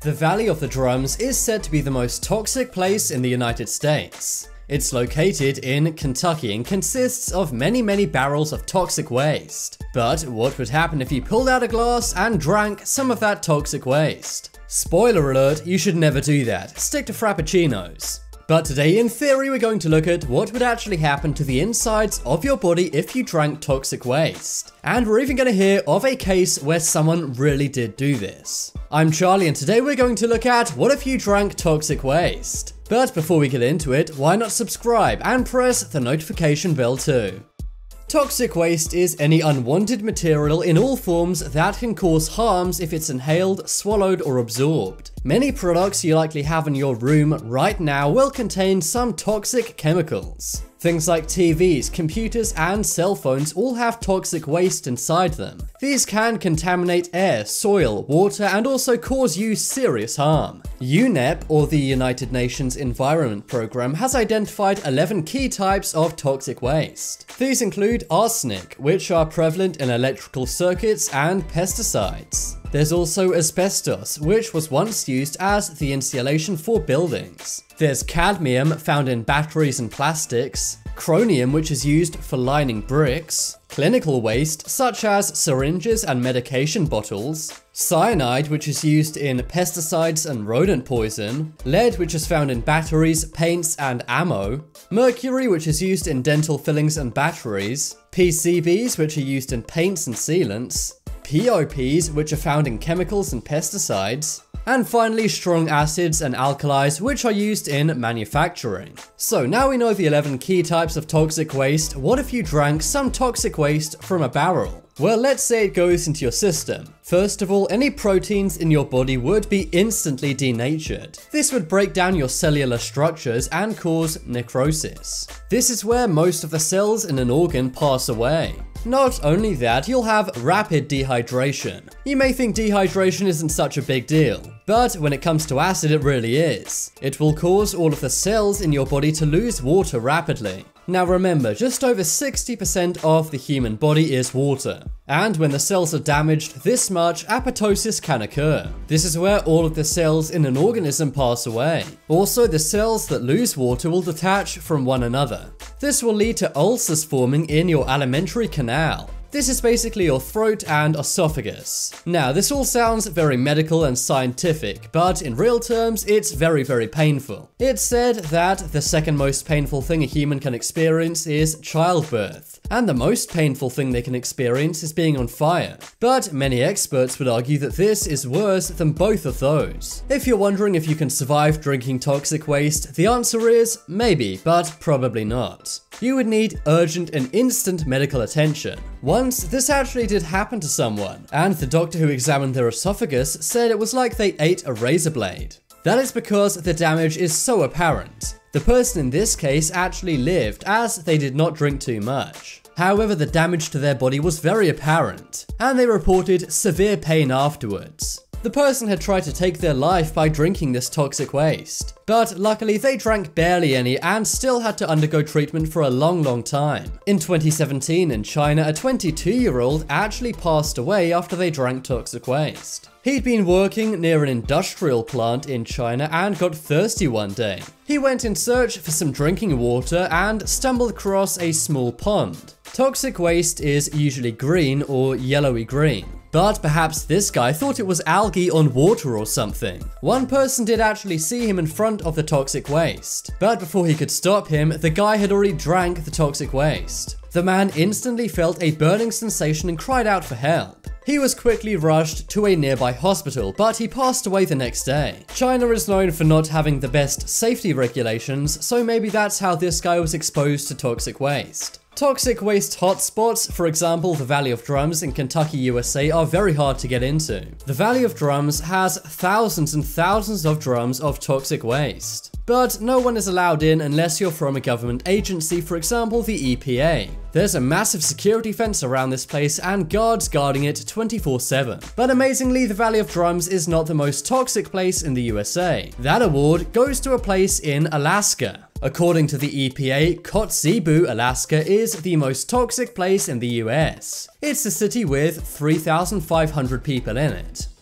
The Valley of the Drums is said to be the most toxic place in the United States. It's located in Kentucky and consists of many barrels of toxic waste. But what would happen if you pulled out a glass and drank some of that toxic waste? Spoiler alert, you should never do that. Stick to Frappuccinos. But today, in theory, we're going to look at what would actually happen to the insides of your body if you drank toxic waste. And we're even going to hear of a case where someone really did do this. I'm Charlie, and today we're going to look at what if you drank toxic waste. But before we get into it, why not subscribe and press the notification bell too? Toxic waste is any unwanted material in all forms that can cause harms if it's inhaled, swallowed, or absorbed. Many products you likely have in your room right now will contain some toxic chemicals. Things like TVs, computers, and cell phones all have toxic waste inside them. These can contaminate air, soil, water, and also cause you serious harm. UNEP, or the United Nations Environment Programme, has identified 11 key types of toxic waste. These include arsenic, which are prevalent in electrical circuits, and pesticides. There's also asbestos, which was once used as the insulation for buildings. There's cadmium, found in batteries and plastics, chromium, which is used for lining bricks, clinical waste, such as syringes and medication bottles, cyanide, which is used in pesticides and rodent poison, lead, which is found in batteries, paints, and ammo, mercury, which is used in dental fillings and batteries, PCBs, which are used in paints and sealants, POPs, which are found in chemicals and pesticides, and finally strong acids and alkalis, which are used in manufacturing. So now we know the 11 key types of toxic waste. What if you drank some toxic waste from a barrel? Well, let's say it goes into your system. First of all, any proteins in your body would be instantly denatured. This would break down your cellular structures and cause necrosis. This is where most of the cells in an organ pass away. Not only that, you'll have rapid dehydration. You may think dehydration isn't such a big deal, but when it comes to acid, it really is. It will cause all of the cells in your body to lose water rapidly. Now remember, just over 60% of the human body is water. And when the cells are damaged this much, apoptosis can occur. This is where all of the cells in an organism pass away. Also, the cells that lose water will detach from one another. This will lead to ulcers forming in your alimentary canal. This is basically your throat and esophagus. Now, this all sounds very medical and scientific, but in real terms, it's very painful. It's said that the second most painful thing a human can experience is childbirth, and the most painful thing they can experience is being on fire. But many experts would argue that this is worse than both of those. If you're wondering if you can survive drinking toxic waste, the answer is maybe, but probably not. You would need urgent and instant medical attention. Once, this actually did happen to someone, and the doctor who examined their esophagus said it was like they ate a razor blade. That is because the damage is so apparent. The person in this case actually lived, as they did not drink too much. However, the damage to their body was very apparent, and they reported severe pain afterwards. The person had tried to take their life by drinking this toxic waste, but luckily they drank barely any and still had to undergo treatment for a long time. In 2017 in China, a 22-year-old actually passed away after they drank toxic waste. He'd been working near an industrial plant in China and got thirsty one day. He went in search for some drinking water and stumbled across a small pond. Toxic waste is usually green or yellowy green. But perhaps this guy thought it was algae on water or something. One person did actually see him in front of the toxic waste, but before he could stop him, the guy had already drank the toxic waste. The man instantly felt a burning sensation and cried out for help. He was quickly rushed to a nearby hospital, but he passed away the next day. China is known for not having the best safety regulations, so maybe that's how this guy was exposed to toxic waste. Toxic waste hotspots, for example the Valley of Drums in Kentucky, USA, are very hard to get into. The Valley of Drums has thousands and thousands of drums of toxic waste. But no one is allowed in unless you're from a government agency, for example the EPA. There's a massive security fence around this place and guards guarding it 24/7. But amazingly, the Valley of Drums is not the most toxic place in the USA. That award goes to a place in Alaska. According to the EPA, Kotzebue, Alaska is the most toxic place in the US. It's a city with 3,500 people in it.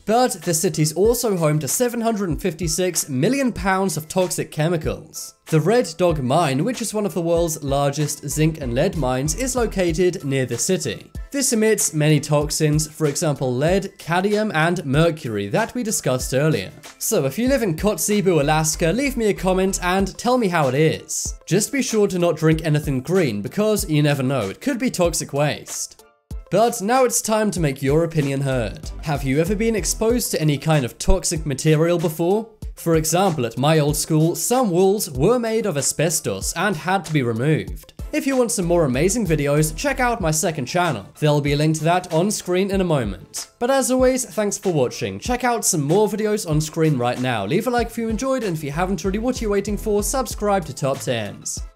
But the city's also home to 756 million pounds of toxic chemicals. The Red Dog Mine, which is one of the world's largest zinc and lead mines, is located near the city. This emits many toxins, for example lead, cadmium, and mercury that we discussed earlier. So if you live in Kotzebue, Alaska, leave me a comment and tell me how it is. Just be sure to not drink anything green, because you never know, it could be toxic waste. But now it's time to make your opinion heard. Have you ever been exposed to any kind of toxic material before? For example, at my old school, some walls were made of asbestos and had to be removed. If you want some more amazing videos, check out my second channel. There'll be a link to that on screen in a moment. But as always, thanks for watching. Check out some more videos on screen right now. Leave a like if you enjoyed, and if you haven't already, what are you waiting for? Subscribe to Top 10s.